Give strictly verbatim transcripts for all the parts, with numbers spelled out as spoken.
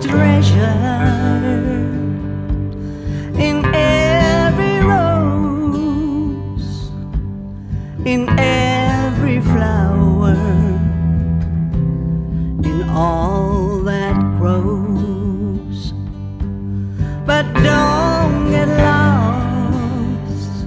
treasure in every rose, in every flower, in all that grows. But don't get lost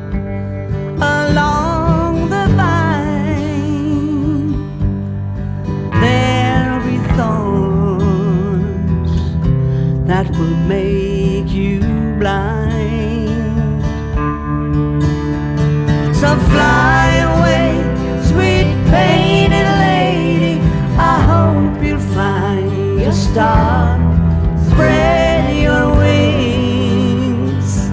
along the vine. There'll be thorns that will make you blind. So fly away, sweet painted lady, I hope you'll find your star. Spread your wings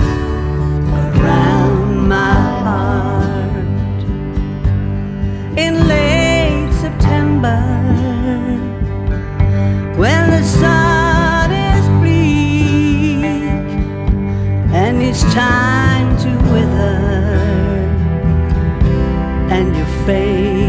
around my heart. In late September, when the sun is bleak and it's time to wither and your face